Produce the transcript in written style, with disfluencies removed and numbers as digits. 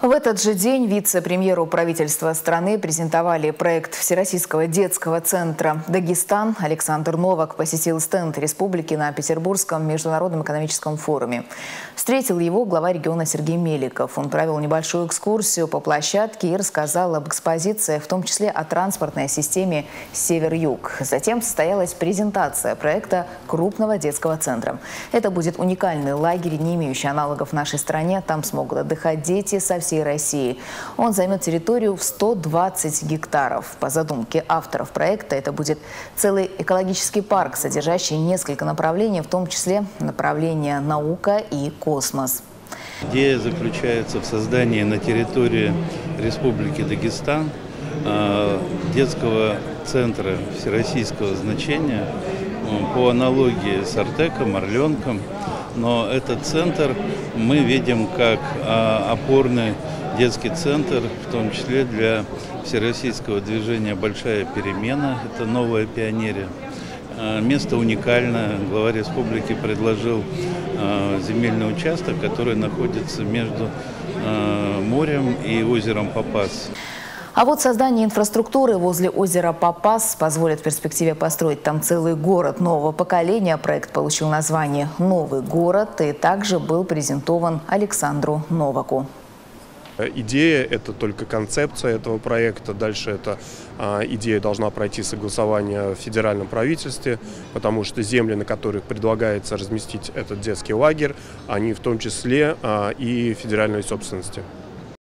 В этот же день вице-премьеру правительства страны презентовали проект Всероссийского детского центра «Дагестан». Александр Новак посетил стенд республики на Петербургском международном экономическом форуме. Встретил его глава региона Сергей Меликов. Он провел небольшую экскурсию по площадке и рассказал об экспозициях, в том числе о транспортной системе «Север-Юг». Затем состоялась презентация проекта крупного детского центра. Это будет уникальный лагерь, не имеющий аналогов в нашей стране. Там смогут отдыхать дети со всей России. Он займет территорию в 120 гектаров. По задумке авторов проекта, это будет целый экологический парк, содержащий несколько направлений, в том числе направления наука и космос. Идея заключается в создании на территории Республики Дагестан детского центра всероссийского значения по аналогии с Артеком, Орленком. Но этот центр мы видим как опорный детский центр, в том числе для всероссийского движения «Большая перемена». Это новая пионерия. Место уникальное. Глава республики предложил земельный участок, который находится между морем и озером Попас. А вот создание инфраструктуры возле озера Попас позволит в перспективе построить там целый город нового поколения. Проект получил название «Новый город» и также был презентован Александру Новаку. Идея – это только концепция этого проекта. Дальше эта идея должна пройти согласование в федеральном правительстве, потому что земли, на которых предлагается разместить этот детский лагерь, они в том числе и федеральной собственности.